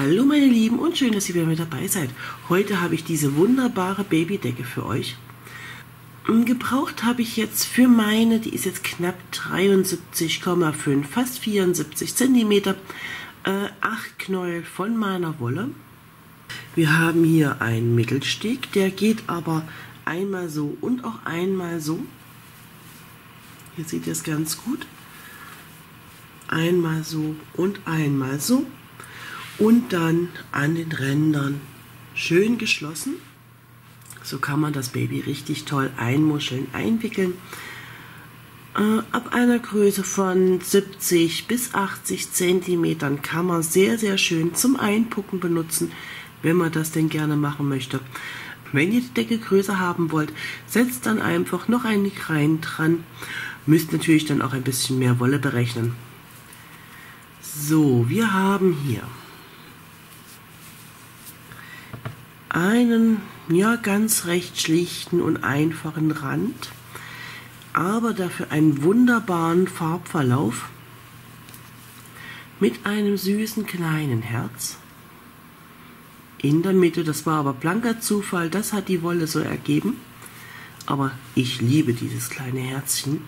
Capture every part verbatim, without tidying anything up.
Hallo meine Lieben und schön, dass ihr wieder mit dabei seid. Heute habe ich diese wunderbare Babydecke für euch. Gebraucht habe ich jetzt für meine, die ist jetzt knapp dreiundsiebzig Komma fünf, fast vierundsiebzig Zentimeter, äh, acht Knäuel von meiner Wolle. Wir haben hier einen Mittelsteg, der geht aber einmal so und auch einmal so. Hier seht ihr es ganz gut. Einmal so und einmal so. Und dann an den Rändern schön geschlossen. So kann man das Baby richtig toll einmuscheln, einwickeln. Äh, ab einer Größe von siebzig bis achtzig Zentimetern kann man sehr, sehr schön zum Einpucken benutzen, wenn man das denn gerne machen möchte. Wenn ihr die Decke größer haben wollt, setzt dann einfach noch einen Krein dran. Müsst natürlich dann auch ein bisschen mehr Wolle berechnen. So, wir haben hier einen ja ganz recht schlichten und einfachen Rand, aber dafür einen wunderbaren Farbverlauf mit einem süßen kleinen Herz in der Mitte. Das war aber blanker Zufall, das hat die Wolle so ergeben, aber ich liebe dieses kleine Herzchen.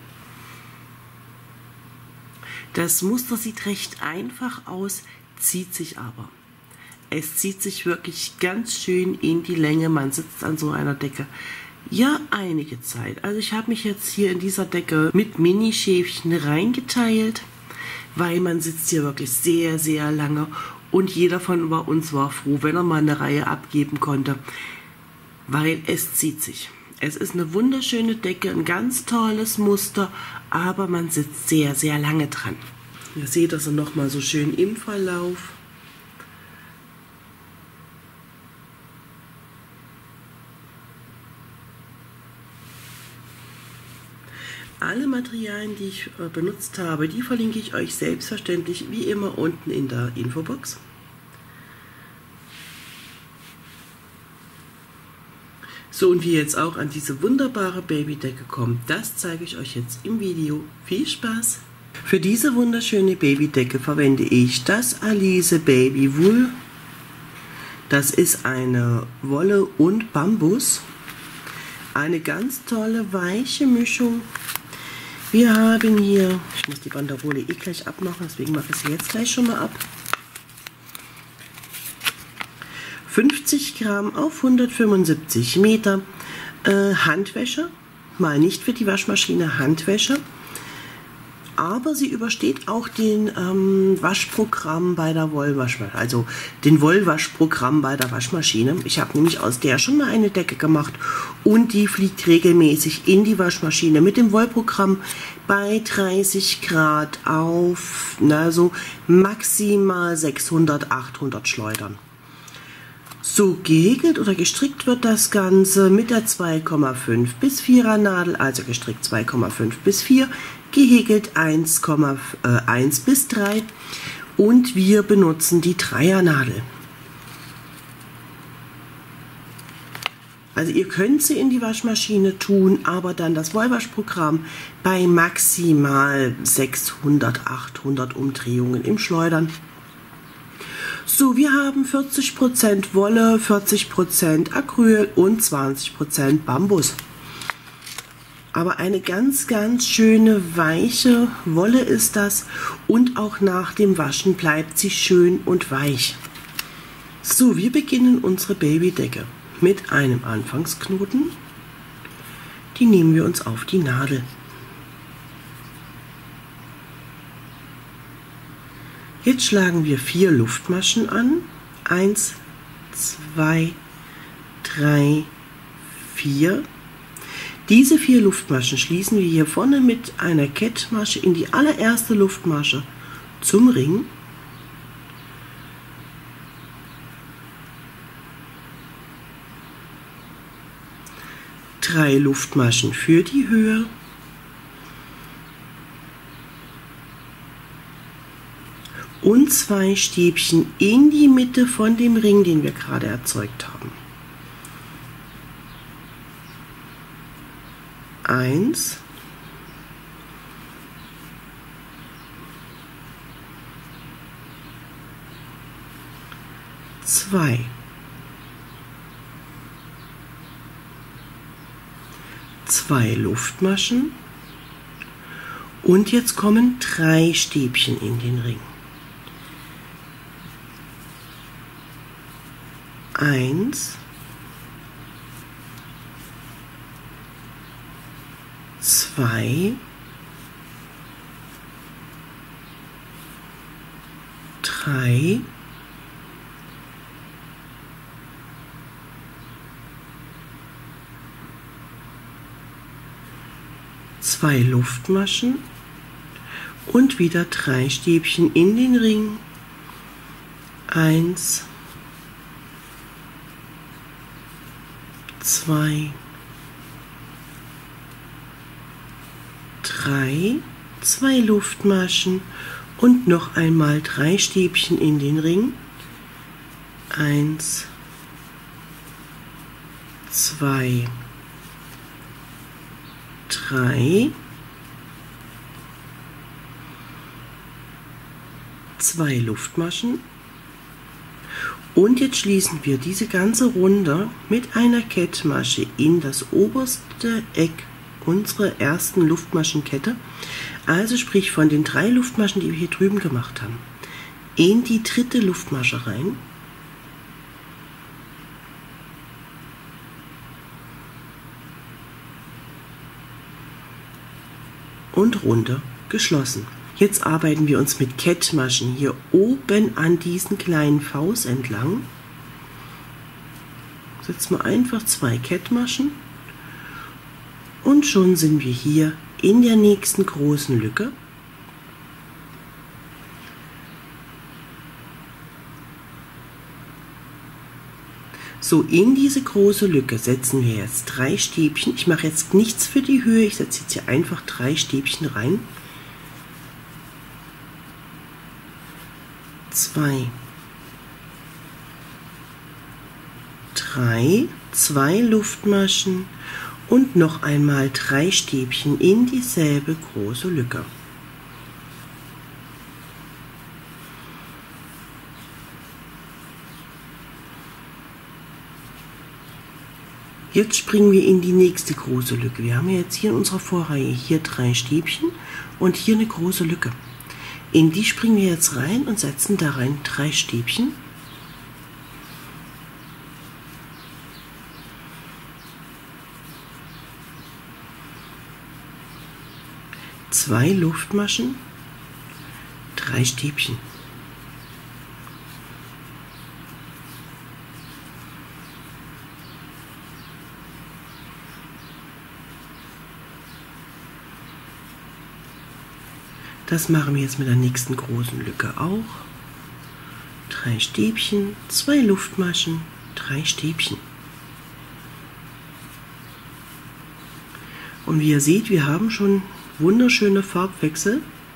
Das Muster sieht recht einfach aus, zieht sich aber. Es zieht sich wirklich ganz schön in die Länge. Man sitzt an so einer Decke ja einige Zeit. Also ich habe mich jetzt hier in dieser Decke mit Mini-Schäfchen reingeteilt, weil man sitzt hier wirklich sehr, sehr lange. Und jeder von uns war froh, wenn er mal eine Reihe abgeben konnte, weil es zieht sich. Es ist eine wunderschöne Decke, ein ganz tolles Muster, aber man sitzt sehr, sehr lange dran. Ihr seht das nochmal so schön im Verlauf. Alle Materialien, die ich äh, benutzt habe, die verlinke ich euch selbstverständlich wie immer unten in der Infobox. So, und wie ihr jetzt auch an diese wunderbare Babydecke kommt, das zeige ich euch jetzt im Video. Viel Spaß! Für diese wunderschöne Babydecke verwende ich das Alize Baby Wool. Das ist eine Wolle und Bambus. Eine ganz tolle weiche Mischung. Wir haben hier, ich muss die Banderole eh gleich abmachen, deswegen mache ich sie jetzt gleich schon mal ab. fünfzig Gramm auf hundertfünfundsiebzig Meter äh, Handwäsche, mal nicht für die Waschmaschine, Handwäsche, aber sie übersteht auch den ähm, Waschprogramm bei der Wollwaschmaschine, also den Wollwaschprogramm bei der Waschmaschine. Ich habe nämlich aus der schon mal eine Decke gemacht und die fliegt regelmäßig in die Waschmaschine mit dem Wollprogramm bei dreißig Grad auf, na so maximal sechshundert, achthundert Schleudern. So gehäkelt oder gestrickt wird das Ganze mit der zwei Komma fünf bis vierer Nadel, also gestrickt zwei Komma fünf bis vier, gehäkelt eins Komma eins bis drei und wir benutzen die Dreiernadel. Also ihr könnt sie in die Waschmaschine tun, aber dann das Wollwaschprogramm bei maximal sechshundert, achthundert Umdrehungen im Schleudern. So, wir haben vierzig Prozent Wolle, vierzig Prozent Acryl und zwanzig Prozent Bambus. Aber eine ganz, ganz schöne weiche Wolle ist das und auch nach dem Waschen bleibt sie schön und weich. So, wir beginnen unsere Babydecke mit einem Anfangsknoten. Die nehmen wir uns auf die Nadel. Jetzt schlagen wir vier Luftmaschen an. Eins, zwei, drei, vier. Diese vier Luftmaschen schließen wir hier vorne mit einer Kettmasche in die allererste Luftmasche zum Ring. Drei Luftmaschen für die Höhe. Und zwei Stäbchen in die Mitte von dem Ring, den wir gerade erzeugt haben. Eins. zwei. Zwei Luftmaschen und jetzt kommen drei Stäbchen in den Ring. Eins, zwei, drei, zwei Luftmaschen und wieder drei Stäbchen in den Ring. Eins, zwei, drei, zwei Luftmaschen und noch einmal drei Stäbchen in den Ring. Eins, zwei, drei, zwei Luftmaschen und jetzt schließen wir diese ganze Runde mit einer Kettmasche in das oberste Eck unserer ersten Luftmaschenkette, also sprich von den drei Luftmaschen, die wir hier drüben gemacht haben, in die dritte Luftmasche rein. Und Runde geschlossen. Jetzt arbeiten wir uns mit Kettmaschen hier oben an diesen kleinen Faust entlang. Setzen wir einfach zwei Kettmaschen und schon sind wir hier in der nächsten großen Lücke. So, in diese große Lücke setzen wir jetzt drei Stäbchen. Ich mache jetzt nichts für die Höhe, ich setze jetzt hier einfach drei Stäbchen rein. Zwei, drei, zwei Luftmaschen und noch einmal drei Stäbchen in dieselbe große Lücke. Jetzt springen wir in die nächste große Lücke. Wir haben jetzt hier in unserer Vorreihe hier drei Stäbchen und hier eine große Lücke. In die springen wir jetzt rein und setzen da rein drei Stäbchen. Zwei Luftmaschen, drei Stäbchen. Das machen wir jetzt mit der nächsten großen Lücke auch. Drei Stäbchen, zwei Luftmaschen, drei Stäbchen. Und wie ihr seht, wir haben schon wunderschöne Farbwechsel.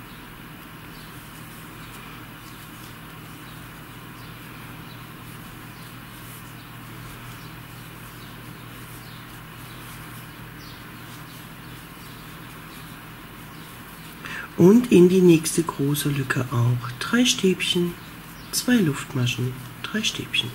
Und in die nächste große Lücke auch. Drei Stäbchen, zwei Luftmaschen, drei Stäbchen.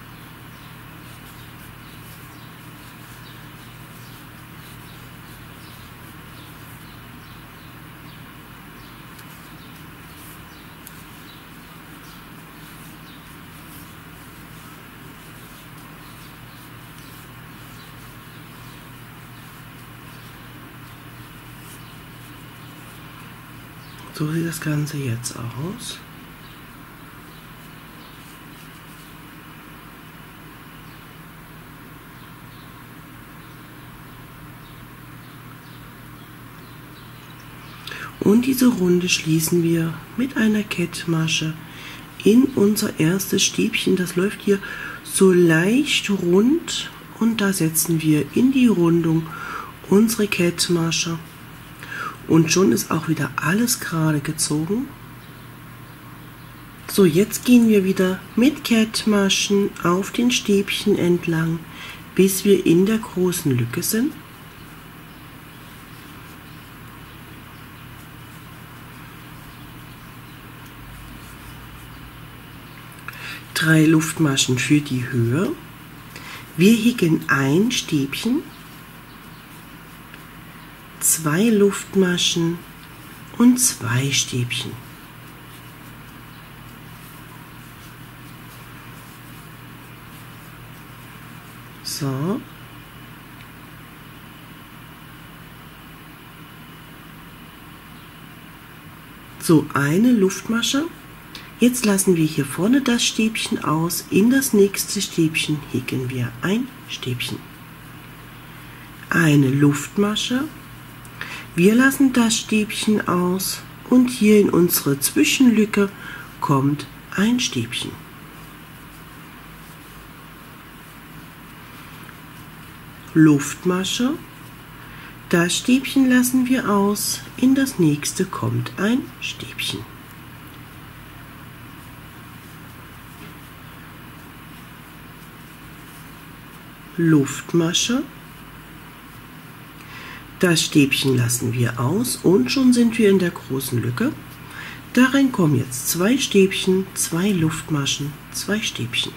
So sieht das Ganze jetzt aus. Und diese Runde schließen wir mit einer Kettmasche in unser erstes Stäbchen. Das läuft hier so leicht rund und da setzen wir in die Rundung unsere Kettmasche. Und schon ist auch wieder alles gerade gezogen. So, jetzt gehen wir wieder mit Kettmaschen auf den Stäbchen entlang, bis wir in der großen Lücke sind. drei Luftmaschen für die Höhe. Wir häkeln ein Stäbchen, zwei Luftmaschen und zwei Stäbchen. So. So, eine Luftmasche. Jetzt lassen wir hier vorne das Stäbchen aus. In das nächste Stäbchen häkeln wir ein Stäbchen. Eine Luftmasche. Wir lassen das Stäbchen aus und hier in unsere Zwischenlücke kommt ein Stäbchen. Luftmasche. Das Stäbchen lassen wir aus. In das nächste kommt ein Stäbchen. Luftmasche. Das Stäbchen lassen wir aus und schon sind wir in der großen Lücke. Darin kommen jetzt zwei Stäbchen, zwei Luftmaschen, zwei Stäbchen.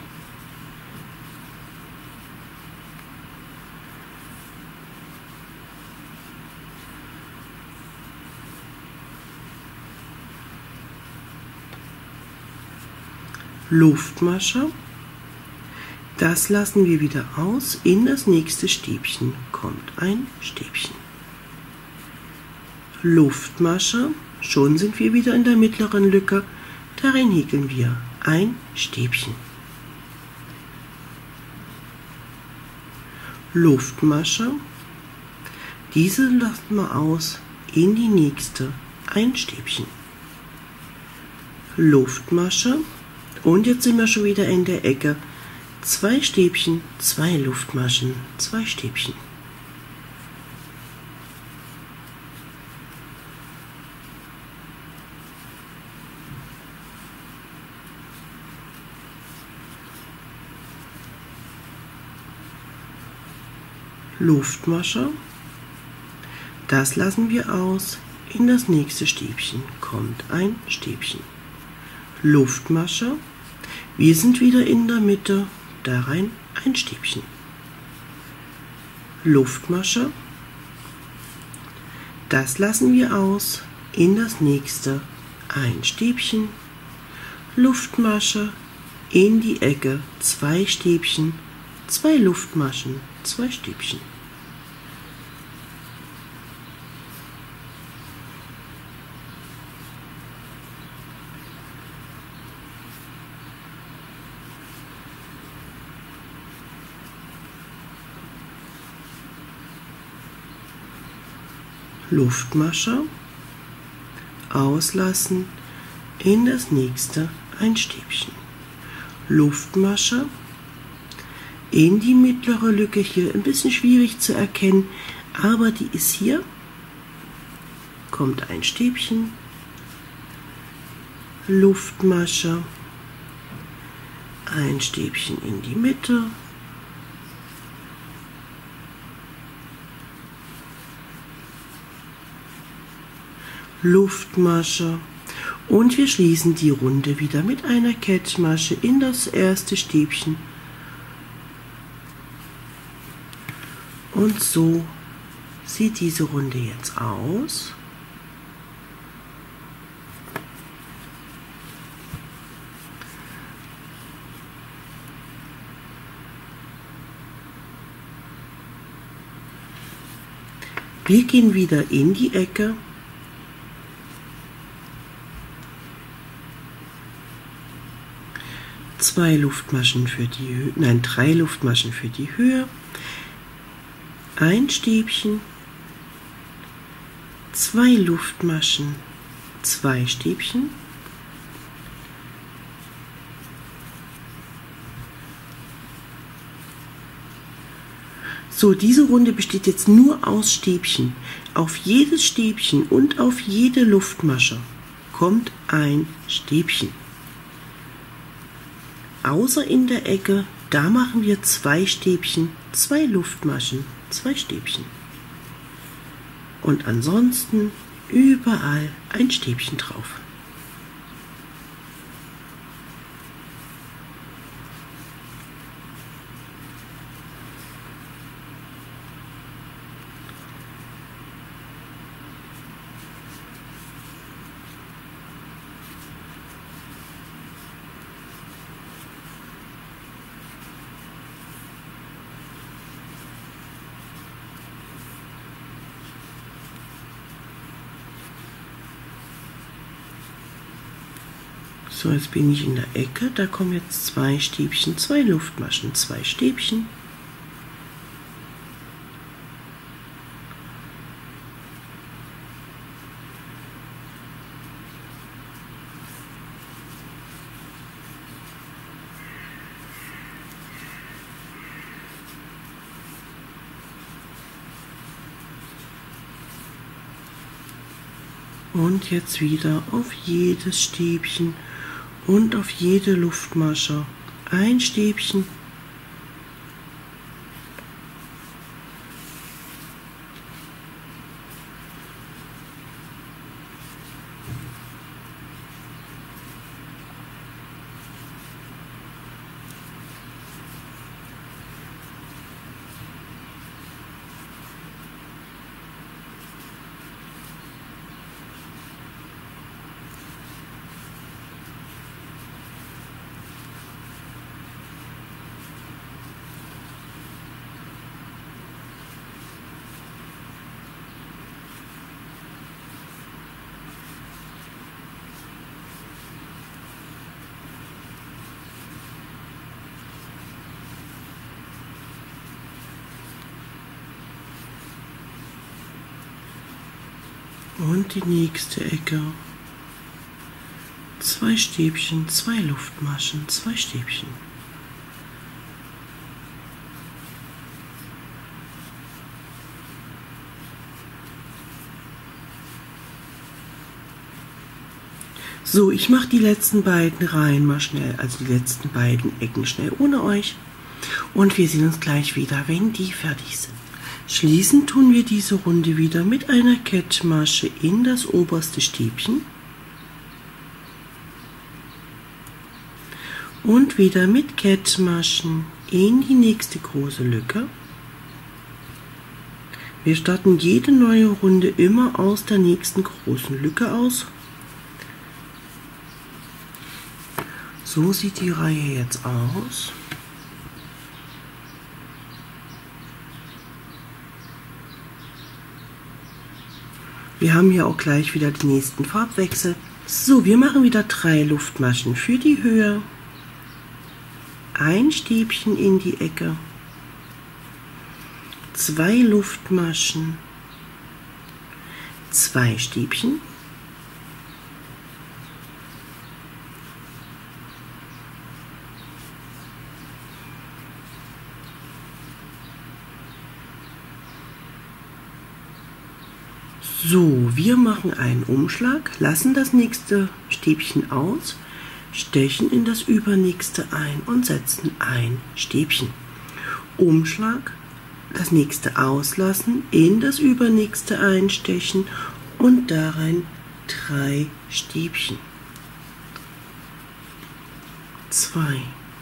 Luftmasche. Das lassen wir wieder aus. In das nächste Stäbchen kommt ein Stäbchen. Luftmasche. Schon sind wir wieder in der mittleren Lücke. Darin häkeln wir ein Stäbchen. Luftmasche. Diese lassen wir aus. In die nächste ein Stäbchen. Luftmasche. Und jetzt sind wir schon wieder in der Ecke. Zwei Stäbchen, zwei Luftmaschen, zwei Stäbchen. Luftmasche. Das lassen wir aus. In das nächste Stäbchen kommt ein Stäbchen. Luftmasche. Wir sind wieder in der Mitte. Da rein ein Stäbchen. Luftmasche. Das lassen wir aus. In das nächste ein Stäbchen. Luftmasche. In die Ecke zwei Stäbchen. Zwei Luftmaschen, zwei Stäbchen. Luftmasche, auslassen, in das nächste ein Stäbchen. Luftmasche, in die mittlere Lücke hier, ein bisschen schwierig zu erkennen, aber die ist hier, kommt ein Stäbchen, Luftmasche, ein Stäbchen in die Mitte, Luftmasche und wir schließen die Runde wieder mit einer Kettmasche in das erste Stäbchen und so sieht diese Runde jetzt aus. Wir gehen wieder in die Ecke. Zwei Luftmaschen für die Höhe, nein, drei Luftmaschen für die Höhe, ein Stäbchen, zwei Luftmaschen, zwei Stäbchen, so, diese Runde besteht jetzt nur aus Stäbchen. Auf jedes Stäbchen und auf jede Luftmasche kommt ein Stäbchen. Außer in der Ecke, da machen wir zwei Stäbchen, zwei Luftmaschen, zwei Stäbchen. Und ansonsten überall ein Stäbchen drauf. So, jetzt bin ich in der Ecke, da kommen jetzt zwei Stäbchen, zwei Luftmaschen, zwei Stäbchen. Und jetzt wieder auf jedes Stäbchen und auf jede Luftmasche ein Stäbchen. Und die nächste Ecke. Zwei Stäbchen, zwei Luftmaschen, zwei Stäbchen. So, ich mache die letzten beiden Reihen mal schnell, also die letzten beiden Ecken schnell ohne euch. Und wir sehen uns gleich wieder, wenn die fertig sind. Schließen tun wir diese Runde wieder mit einer Kettmasche in das oberste Stäbchen und wieder mit Kettmaschen in die nächste große Lücke. Wir starten jede neue Runde immer aus der nächsten großen Lücke aus. So sieht die Reihe jetzt aus. Wir haben hier auch gleich wieder den nächsten Farbwechsel. So, wir machen wieder drei Luftmaschen für die Höhe. Ein Stäbchen in die Ecke. Zwei Luftmaschen. Zwei Stäbchen. So, wir machen einen Umschlag, lassen das nächste Stäbchen aus, stechen in das übernächste ein und setzen ein Stäbchen. Umschlag, das nächste auslassen, in das übernächste einstechen und darein drei Stäbchen. Zwei,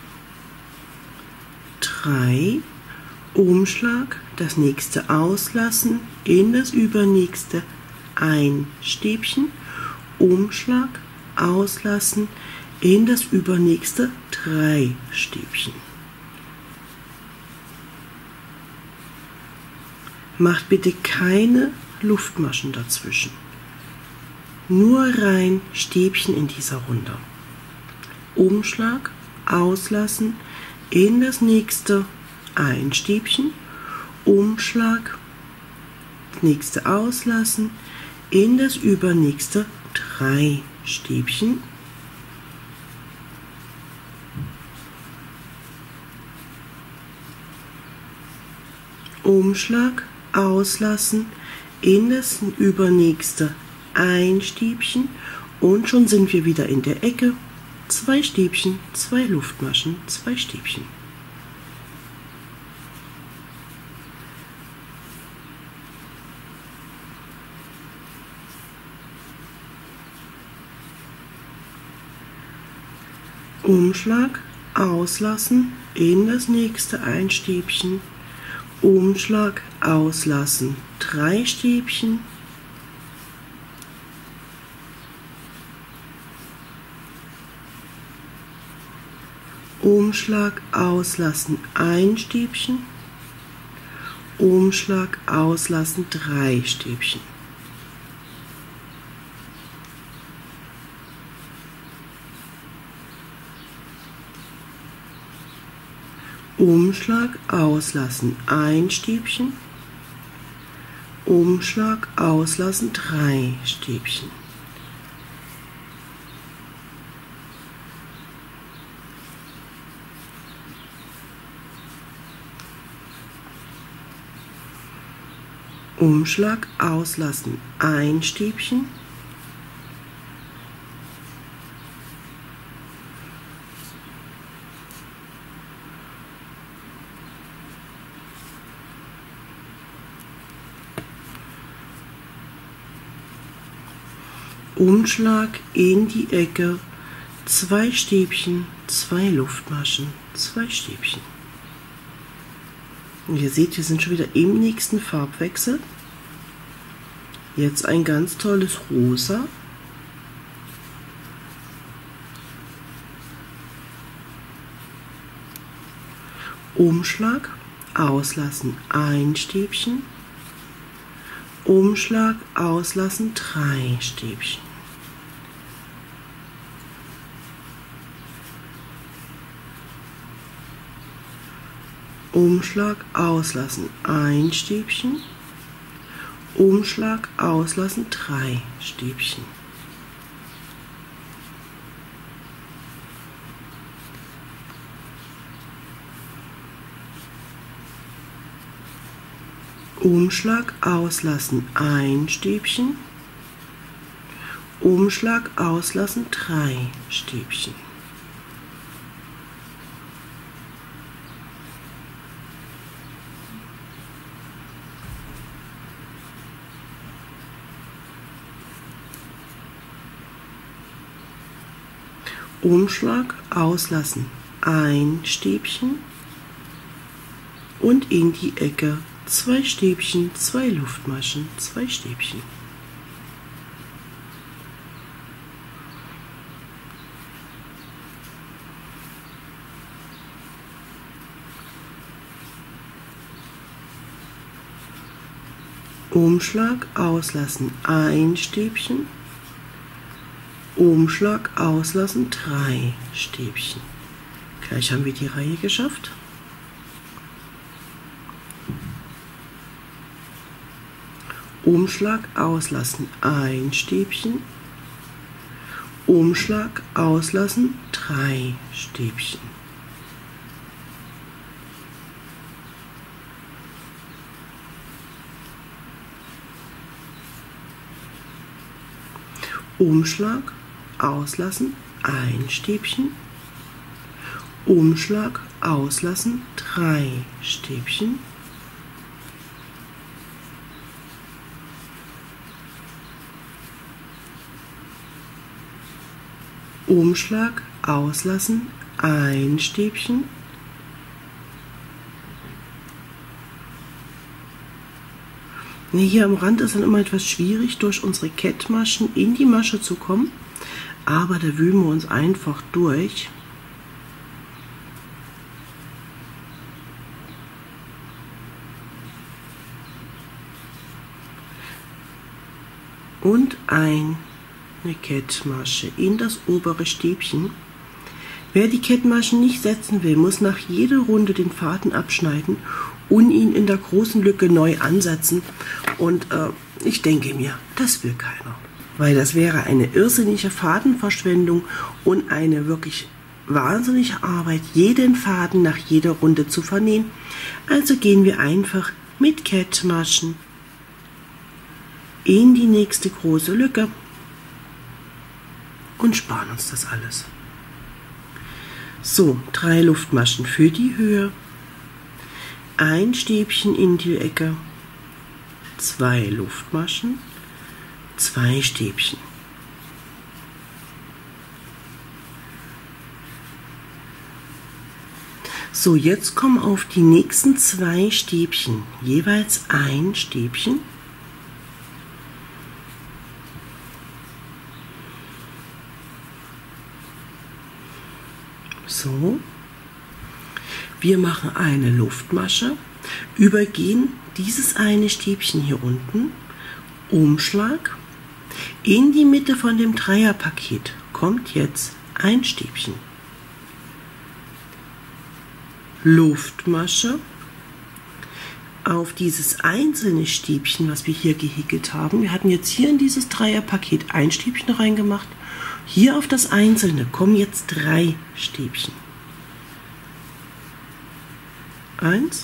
drei, Umschlag, das nächste auslassen, in das übernächste ein Stäbchen, Umschlag, auslassen, in das übernächste drei Stäbchen. Macht bitte keine Luftmaschen dazwischen. Nur rein Stäbchen in dieser Runde. Umschlag, auslassen, in das nächste ein Stäbchen, Umschlag, das nächste auslassen, in das übernächste drei Stäbchen. Umschlag, auslassen, in das übernächste ein Stäbchen und schon sind wir wieder in der Ecke. Zwei Stäbchen, zwei Luftmaschen, zwei Stäbchen. Umschlag, auslassen, in das nächste ein Stäbchen, Umschlag, auslassen, drei Stäbchen, Umschlag, auslassen, ein Stäbchen, Umschlag, auslassen, drei Stäbchen. Umschlag auslassen, ein Stäbchen, Umschlag auslassen, drei Stäbchen. Umschlag auslassen, ein Stäbchen, Umschlag in die Ecke, zwei Stäbchen, zwei Luftmaschen, zwei Stäbchen. Und ihr seht, wir sind schon wieder im nächsten Farbwechsel. Jetzt ein ganz tolles Rosa. Umschlag auslassen, ein Stäbchen. Umschlag auslassen, drei Stäbchen. Umschlag auslassen, ein Stäbchen. Umschlag auslassen, drei Stäbchen. Umschlag auslassen, ein Stäbchen. Umschlag auslassen, drei Stäbchen. Umschlag auslassen, ein Stäbchen und in die Ecke zwei Stäbchen, zwei Luftmaschen, zwei Stäbchen. Umschlag auslassen, ein Stäbchen. Umschlag auslassen, drei Stäbchen. Gleich haben wir die Reihe geschafft. Umschlag auslassen, ein Stäbchen. Umschlag auslassen, drei Stäbchen. Umschlag auslassen, ein Stäbchen. Umschlag auslassen, drei Stäbchen. Umschlag auslassen, ein Stäbchen. Hier am Rand ist dann immer etwas schwierig, durch unsere Kettmaschen in die Masche zu kommen, aber da wühlen wir uns einfach durch. Und eine Kettmasche in das obere Stäbchen. Wer die Kettmaschen nicht setzen will, muss nach jeder Runde den Faden abschneiden und ihn in der großen Lücke neu ansetzen. Und äh, ich denke mir, das will keiner. Weil das wäre eine irrsinnige Fadenverschwendung und eine wirklich wahnsinnige Arbeit, jeden Faden nach jeder Runde zu vernähen. Also gehen wir einfach mit Kettmaschen in die nächste große Lücke und sparen uns das alles. So, drei Luftmaschen für die Höhe, ein Stäbchen in die Ecke, zwei Luftmaschen, zwei Stäbchen. So, jetzt kommen auf die nächsten zwei Stäbchen jeweils ein Stäbchen. So, wir machen eine Luftmasche, übergehen dieses eine Stäbchen hier unten, Umschlag, in die Mitte von dem Dreierpaket kommt jetzt ein Stäbchen. Luftmasche auf dieses einzelne Stäbchen, was wir hier gehäkelt haben. Wir hatten jetzt hier in dieses Dreierpaket ein Stäbchen reingemacht. Hier auf das einzelne kommen jetzt drei Stäbchen. Eins,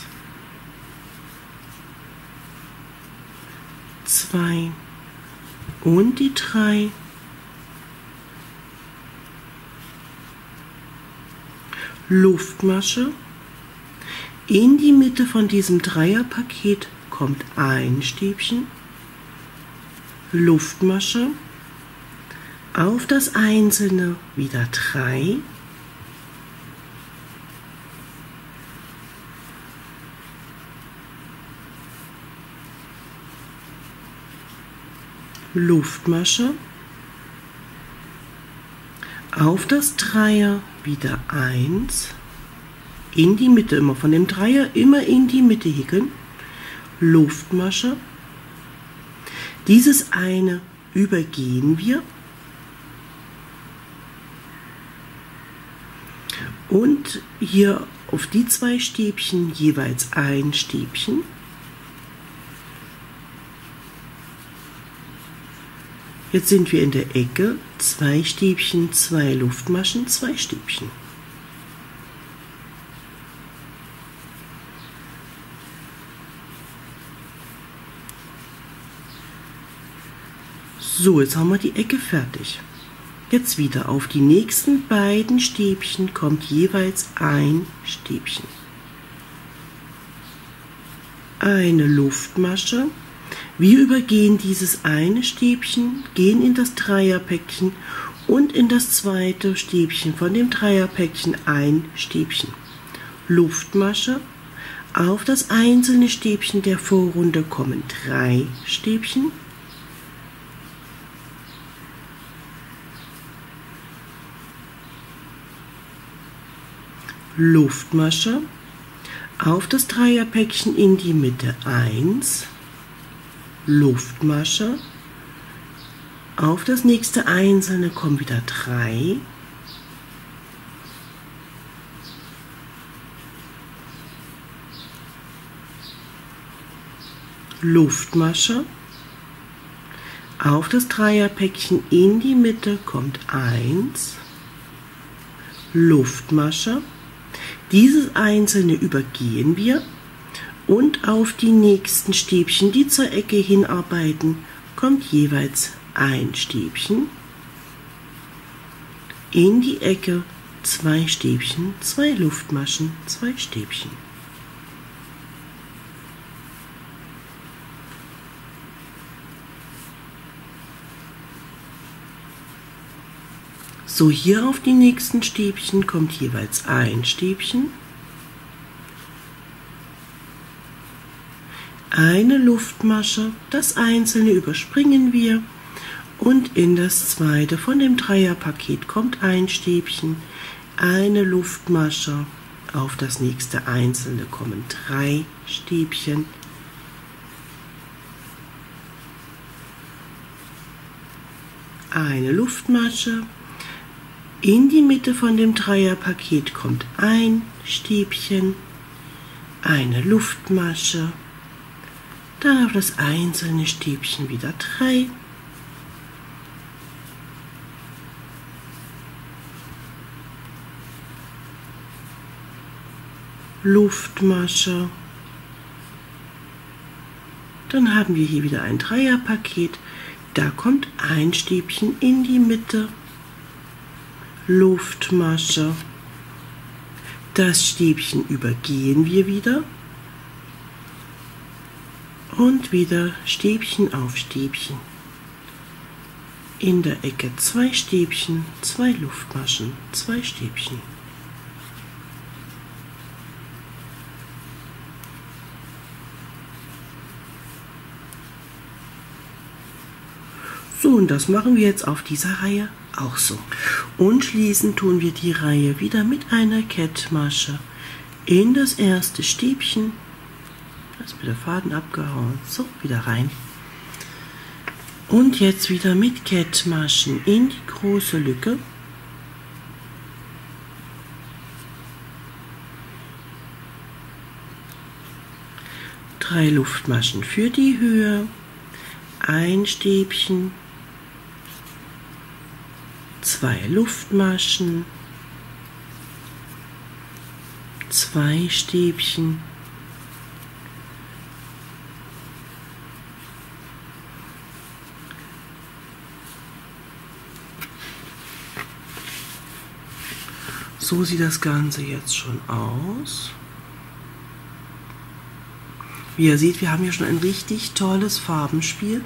zwei und die drei. Luftmasche. In die Mitte von diesem Dreierpaket kommt ein Stäbchen. Luftmasche. Auf das einzelne wieder drei. Luftmasche. Auf das Dreier wieder eins. In die Mitte immer, von dem Dreier immer in die Mitte häkeln. Luftmasche. Dieses eine übergehen wir. Und hier auf die zwei Stäbchen jeweils ein Stäbchen. Jetzt sind wir in der Ecke, zwei Stäbchen, zwei Luftmaschen, zwei Stäbchen. So, jetzt haben wir die Ecke fertig. Jetzt wieder auf die nächsten beiden Stäbchen kommt jeweils ein Stäbchen. Eine Luftmasche. Wir übergehen dieses eine Stäbchen, gehen in das Dreierpäckchen und in das zweite Stäbchen von dem Dreierpäckchen ein Stäbchen. Luftmasche. Auf das einzelne Stäbchen der Vorrunde kommen drei Stäbchen. Luftmasche. Auf das Dreierpäckchen in die Mitte eins. Luftmasche. Auf das nächste einzelne kommen wieder drei. Luftmasche. Auf das Dreierpäckchen in die Mitte kommt eins. Luftmasche. Dieses einzelne übergehen wir und auf die nächsten Stäbchen, die zur Ecke hinarbeiten, kommt jeweils ein Stäbchen. In die Ecke zwei Stäbchen, zwei Luftmaschen, zwei Stäbchen. So, hier auf die nächsten Stäbchen kommt jeweils ein Stäbchen, eine Luftmasche, das einzelne überspringen wir und in das zweite von dem Dreierpaket kommt ein Stäbchen, eine Luftmasche, auf das nächste einzelne kommen drei Stäbchen, eine Luftmasche. In die Mitte von dem Dreierpaket kommt ein Stäbchen, eine Luftmasche, dann auf das einzelne Stäbchen wieder drei, Luftmasche, dann haben wir hier wieder ein Dreierpaket, da kommt ein Stäbchen in die Mitte, Luftmasche, das Stäbchen übergehen wir wieder und wieder Stäbchen auf Stäbchen. In der Ecke zwei Stäbchen, zwei Luftmaschen, zwei Stäbchen. So, und das machen wir jetzt auf dieser Reihe auch so. Und schließen tun wir die Reihe wieder mit einer Kettmasche in das erste Stäbchen. Da ist mir der Faden abgehauen. So, wieder rein. Und jetzt wieder mit Kettmaschen in die große Lücke. drei Luftmaschen für die Höhe, ein Stäbchen, zwei Luftmaschen, zwei Stäbchen, so sieht das Ganze jetzt schon aus. Wie ihr seht, wir haben hier schon ein richtig tolles Farbenspiel.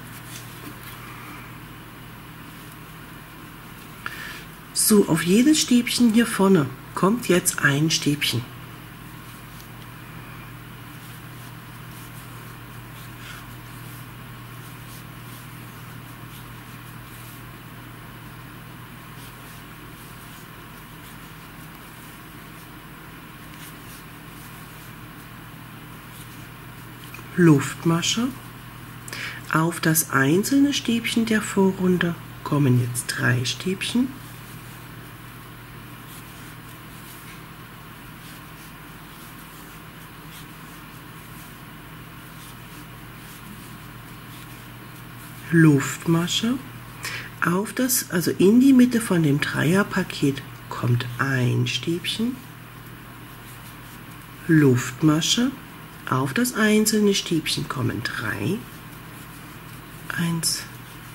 So, auf jedes Stäbchen hier vorne kommt jetzt ein Stäbchen. Luftmasche. Auf das einzelne Stäbchen der Vorrunde kommen jetzt drei Stäbchen. Luftmasche. Auf das, also in die Mitte von dem Dreierpaket kommt ein Stäbchen. Luftmasche. Auf das einzelne Stäbchen kommen drei. Eins,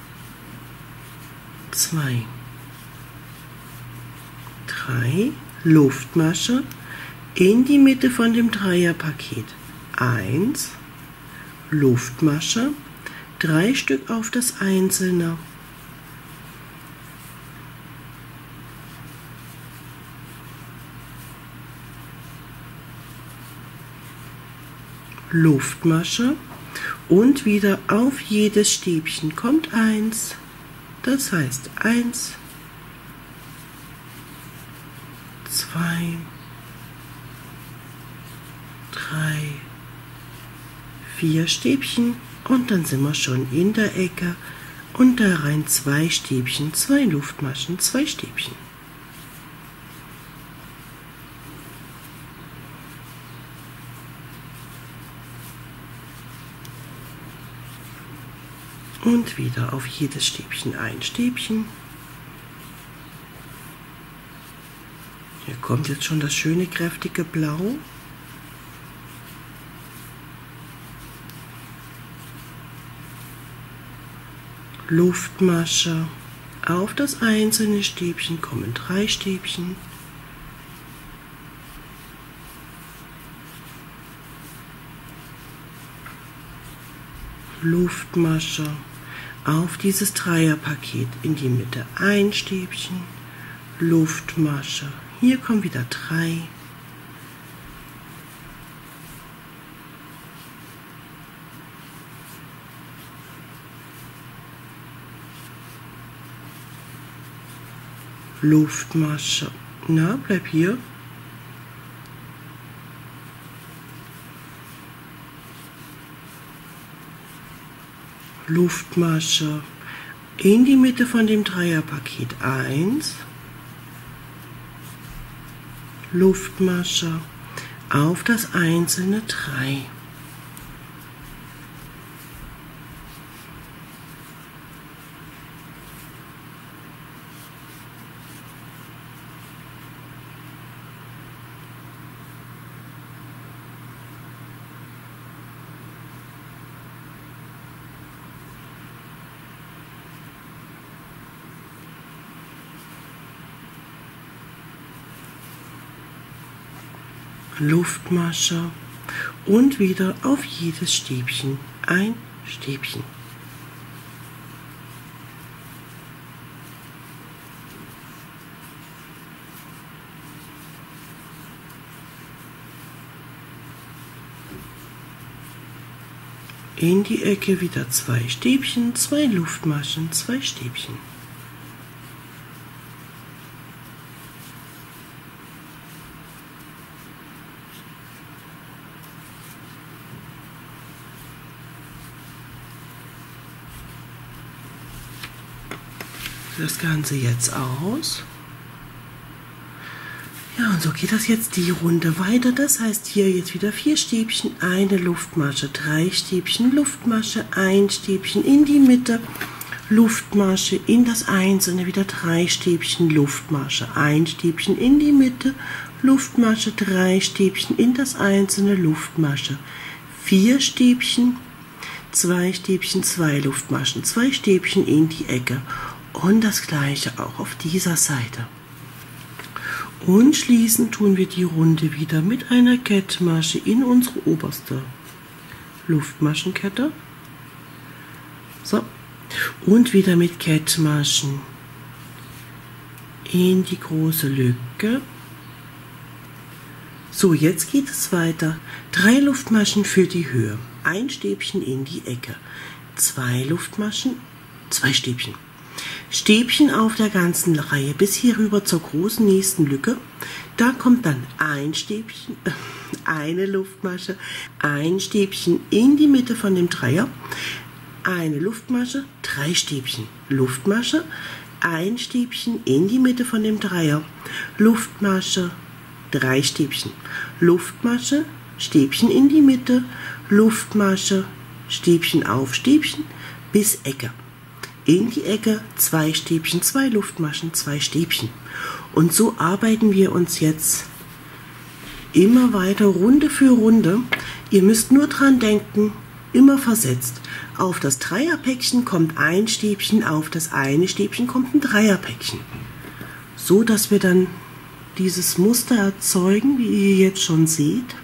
zwei, drei. Luftmasche. In die Mitte von dem Dreierpaket eins. Luftmasche. Drei Stück auf das einzelne. Luftmasche und wieder auf jedes Stäbchen kommt eins. Das heißt eins, zwei, drei, vier Stäbchen und dann sind wir schon in der Ecke und da rein zwei Stäbchen, zwei Luftmaschen, zwei Stäbchen. Und wieder auf jedes Stäbchen ein Stäbchen. Hier kommt jetzt schon das schöne kräftige Blau. Luftmasche. Auf das einzelne Stäbchen kommen drei Stäbchen. Luftmasche. Auf dieses Dreierpaket in die Mitte ein Stäbchen, Luftmasche. Hier kommen wieder drei. Luftmasche. Na, bleib hier. Luftmasche. In die Mitte von dem Dreierpaket eins. Luftmasche. Auf das einzelne drei. Luftmasche und wieder auf jedes Stäbchen ein Stäbchen. In die Ecke wieder zwei Stäbchen, zwei Luftmaschen, zwei Stäbchen. Das Ganze jetzt aus. Ja, und so geht das jetzt die Runde weiter. Das heißt, hier jetzt wieder vier Stäbchen, eine Luftmasche, drei Stäbchen, Luftmasche, ein Stäbchen in die Mitte, Luftmasche in das Einzelne, wieder drei Stäbchen, Luftmasche, ein Stäbchen in die Mitte, Luftmasche, drei Stäbchen in das Einzelne, Luftmasche, vier Stäbchen, zwei Stäbchen, zwei Luftmaschen, zwei Stäbchen in die Ecke und das gleiche auch auf dieser Seite. Und schließen tun wir die Runde wieder mit einer Kettmasche in unsere oberste Luftmaschenkette. So. Und wieder mit Kettmaschen in die große Lücke. So, jetzt geht es weiter. Drei Luftmaschen für die Höhe. Ein Stäbchen in die Ecke. Zwei Luftmaschen, zwei Stäbchen. Stäbchen auf der ganzen Reihe bis hier rüber zur großen nächsten Lücke. Da kommt dann ein Stäbchen, äh, eine Luftmasche, ein Stäbchen in die Mitte von dem Dreier, eine Luftmasche, drei Stäbchen, Luftmasche, ein Stäbchen in die Mitte von dem Dreier, Luftmasche, drei Stäbchen, Luftmasche, Stäbchen in die Mitte, Luftmasche, Stäbchen auf Stäbchen bis Ecke. In die Ecke, zwei Stäbchen, zwei Luftmaschen, zwei Stäbchen. Und so arbeiten wir uns jetzt immer weiter Runde für Runde. Ihr müsst nur dran denken, immer versetzt. Auf das Dreierpäckchen kommt ein Stäbchen, auf das eine Stäbchen kommt ein Dreierpäckchen. So dass wir dann dieses Muster erzeugen, wie ihr jetzt schon seht.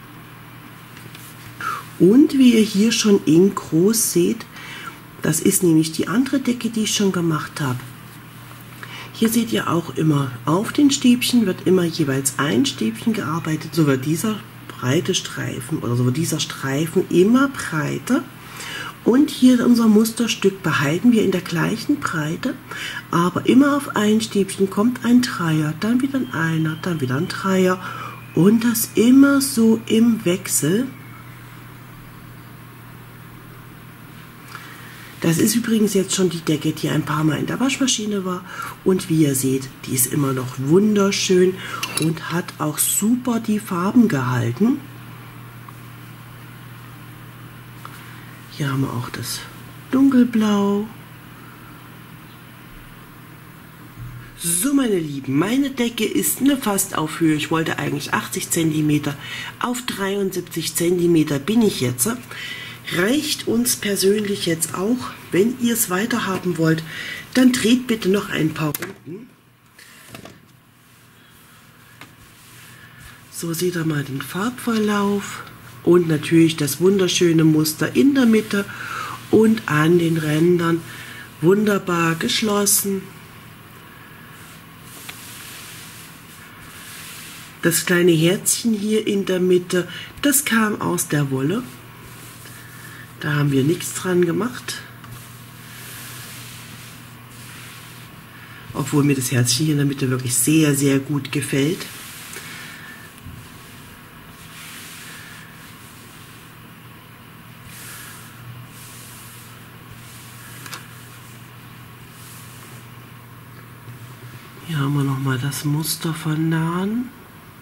Und wie ihr hier schon in groß seht, das ist nämlich die andere Decke, die ich schon gemacht habe. Hier seht ihr auch immer, auf den Stäbchen wird immer jeweils ein Stäbchen gearbeitet, so wird dieser breite Streifen oder so wird dieser Streifen immer breiter. Und hier unser Musterstück behalten wir in der gleichen Breite, aber immer auf ein Stäbchen kommt ein Dreier, dann wieder ein Einer, dann wieder ein Dreier und das immer so im Wechsel. Das ist übrigens jetzt schon die Decke, die ein paar Mal in der Waschmaschine war. Und wie ihr seht, die ist immer noch wunderschön und hat auch super die Farben gehalten. Hier haben wir auch das Dunkelblau. So, meine Lieben, meine Decke ist eine fast auf Höhe. Ich wollte eigentlich achtzig Zentimeter. Auf dreiundsiebzig Zentimeter bin ich jetzt. Reicht uns persönlich jetzt auch. Wenn ihr es weiter haben wollt, dann dreht bitte noch ein paar Runden. So seht ihr mal den Farbverlauf und natürlich das wunderschöne Muster in der Mitte und an den Rändern wunderbar geschlossen. Das kleine Herzchen hier in der Mitte, das kam aus der Wolle. Da haben wir nichts dran gemacht. Obwohl mir das Herzchen hier in der Mitte wirklich sehr, sehr gut gefällt. Hier haben wir nochmal das Muster vernähen.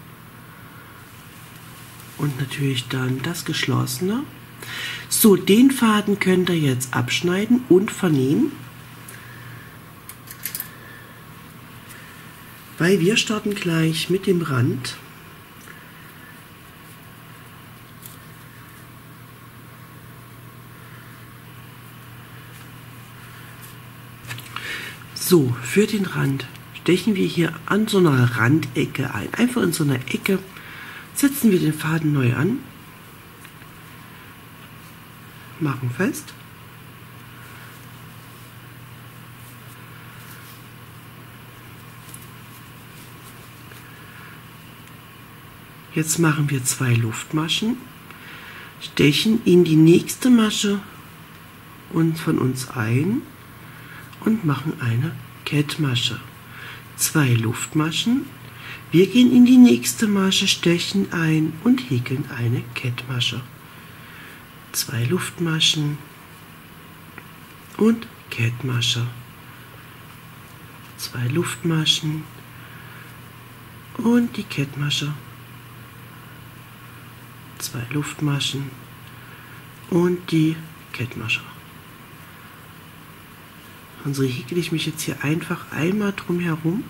Und natürlich dann das Geschlossene. So, den Faden könnt ihr jetzt abschneiden und vernähen. Weil wir starten gleich mit dem Rand. So, für den Rand stechen wir hier an so einer Randecke ein. Einfach in so einer Ecke setzen wir den Faden neu an. Machen fest. Jetzt machen wir zwei Luftmaschen, stechen in die nächste Masche und von uns ein und machen eine Kettmasche. Zwei Luftmaschen, wir gehen in die nächste Masche, stechen ein und häkeln eine Kettmasche. Zwei Luftmaschen und Kettmasche. Zwei Luftmaschen und die Kettmasche, zwei Luftmaschen und die Kettmasche. Und so häkle ich mich jetzt hier einfach einmal drum herum.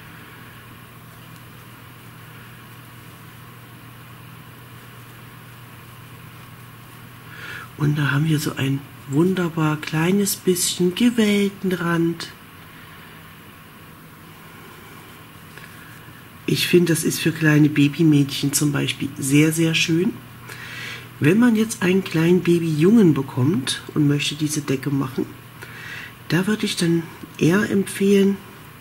Und da haben wir so ein wunderbar kleines bisschen gewellten Rand. Ich finde, das ist für kleine Babymädchen zum Beispiel sehr, sehr schön. Wenn man jetzt einen kleinen Babyjungen bekommt und möchte diese Decke machen, da würde ich dann eher empfehlen,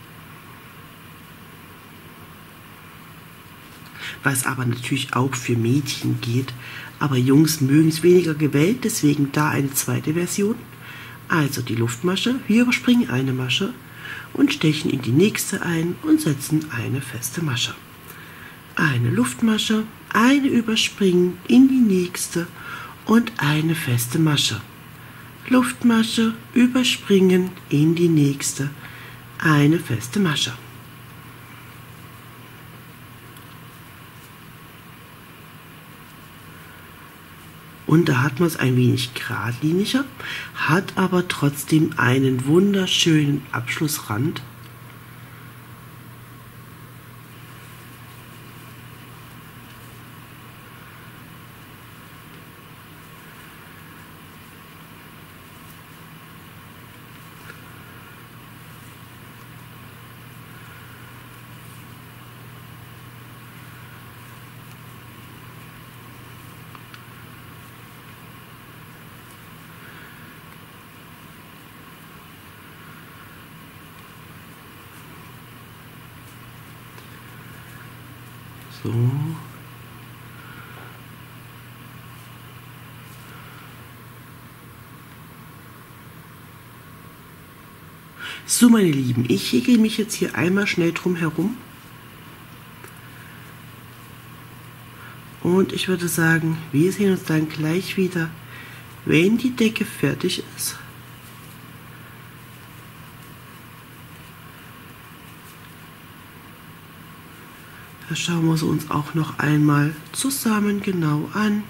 was aber natürlich auch für Mädchen geht, aber Jungs mögen es weniger gewellt, deswegen da eine zweite Version. Also die Luftmasche, wir überspringen eine Masche und stechen in die nächste ein und setzen eine feste Masche. Eine Luftmasche, eine überspringen in die nächste und eine feste Masche. Luftmasche, überspringen in die nächste, eine feste Masche. Und da hat man es ein wenig geradliniger, hat aber trotzdem einen wunderschönen Abschlussrand. So. So, meine Lieben, ich häkle mich jetzt hier einmal schnell drum herum. Und ich würde sagen, wir sehen uns dann gleich wieder, wenn die Decke fertig ist. Das schauen wir sie uns auch noch einmal zusammen genau an.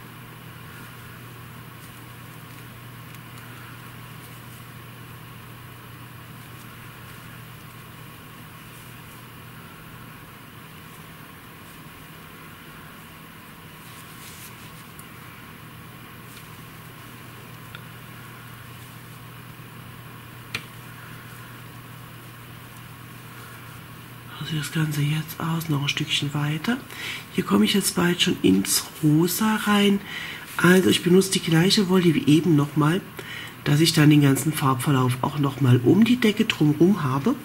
So sieht das Ganze jetzt aus, noch ein Stückchen weiter. Hier komme ich jetzt bald schon ins Rosa rein. Also ich benutze die gleiche Wolle wie eben nochmal, dass ich dann den ganzen Farbverlauf auch nochmal um die Decke drumherum habe.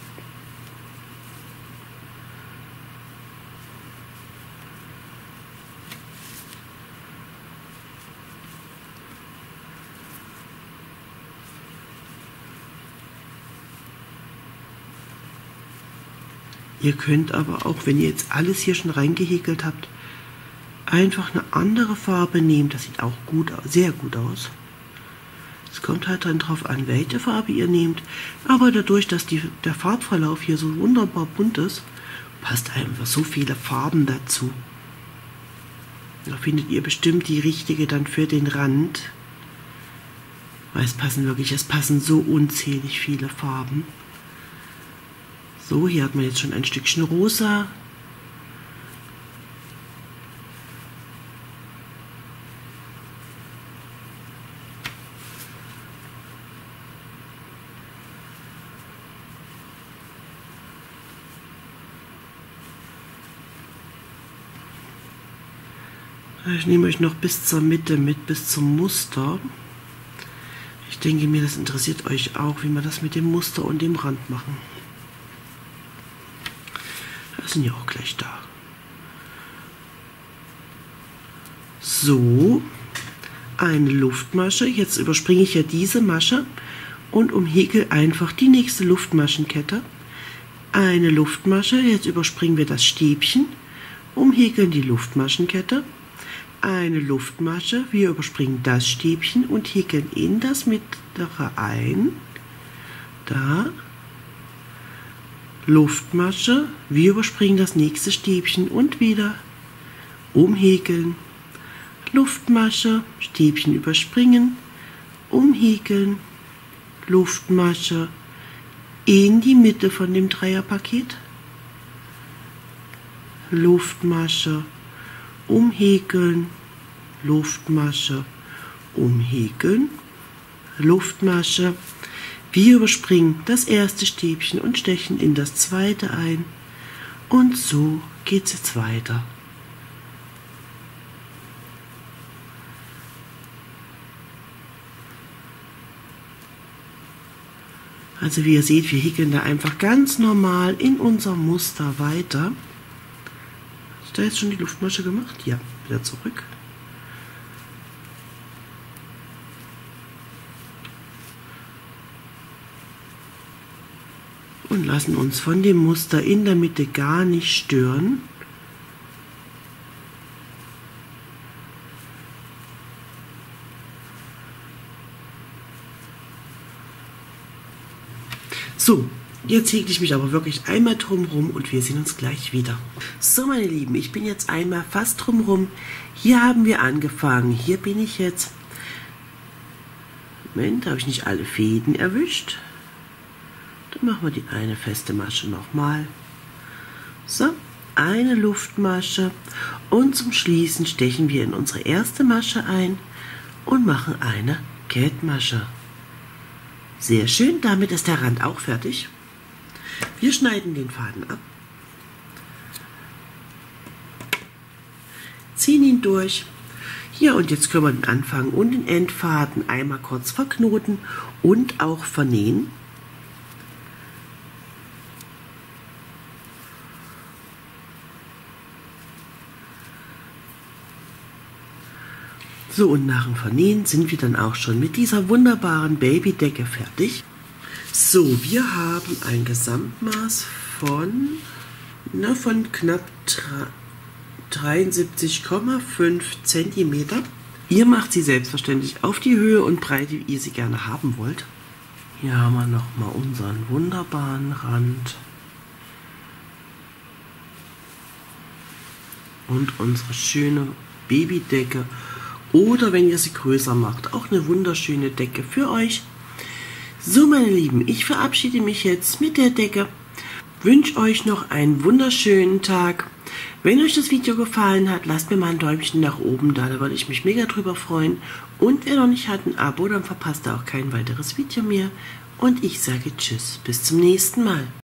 Ihr könnt aber auch, wenn ihr jetzt alles hier schon reingehäkelt habt, einfach eine andere Farbe nehmen. Das sieht auch gut, sehr gut aus. Es kommt halt dann drauf an, welche Farbe ihr nehmt. Aber dadurch, dass die, der Farbverlauf hier so wunderbar bunt ist, passt einfach so viele Farben dazu. Da findet ihr bestimmt die richtige dann für den Rand. Weil es passen wirklich, es passen so unzählig viele Farben. So, hier hat man jetzt schon ein Stückchen rosa. Ich nehme euch noch bis zur Mitte mit, bis zum Muster. Ich denke mir, das interessiert euch auch, wie wir das mit dem Muster und dem Rand machen. Wir sind ja auch gleich da. So, eine Luftmasche. Jetzt überspringe ich ja diese Masche und umhäkel einfach die nächste Luftmaschenkette. Eine Luftmasche, jetzt überspringen wir das Stäbchen, umhäkeln die Luftmaschenkette. Eine Luftmasche, wir überspringen das Stäbchen und häkeln in das mittlere ein. Da. Luftmasche, wir überspringen das nächste Stäbchen und wieder umhäkeln, Luftmasche, Stäbchen überspringen, umhäkeln, Luftmasche in die Mitte von dem Dreierpaket, Luftmasche, umhäkeln, Luftmasche, umhäkeln, Luftmasche. Wir überspringen das erste Stäbchen und stechen in das zweite ein und so geht es jetzt weiter. Also wie ihr seht, wir häkeln da einfach ganz normal in unserem Muster weiter. Ist da jetzt schon die Luftmasche gemacht? Ja, wieder zurück. Und lassen uns von dem Muster in der Mitte gar nicht stören. So, jetzt häkle ich mich aber wirklich einmal drumherum und wir sehen uns gleich wieder. So meine Lieben, ich bin jetzt einmal fast drumherum. Hier haben wir angefangen. Hier bin ich jetzt. Moment, da habe ich nicht alle Fäden erwischt. Dann machen wir die eine feste Masche nochmal. So, eine Luftmasche und zum Schließen stechen wir in unsere erste Masche ein und machen eine Kettmasche. Sehr schön, damit ist der Rand auch fertig. Wir schneiden den Faden ab, ziehen ihn durch. Hier und jetzt können wir den Anfang und den Endfaden einmal kurz verknoten und auch vernähen. So, und nach dem Vernähen sind wir dann auch schon mit dieser wunderbaren Babydecke fertig. So, wir haben ein Gesamtmaß von, na, von knapp dreiundsiebzig Komma fünf Zentimeter. Ihr macht sie selbstverständlich auf die Höhe und Breite, wie ihr sie gerne haben wollt. Hier haben wir nochmal unseren wunderbaren Rand. Und unsere schöne Babydecke. Oder wenn ihr sie größer macht, auch eine wunderschöne Decke für euch. So meine Lieben, ich verabschiede mich jetzt mit der Decke. Wünsche euch noch einen wunderschönen Tag. Wenn euch das Video gefallen hat, lasst mir mal ein Däumchen nach oben da, da würde ich mich mega drüber freuen. Und wer noch nicht hat ein Abo, dann verpasst ihr auch kein weiteres Video mehr. Und ich sage Tschüss, bis zum nächsten Mal.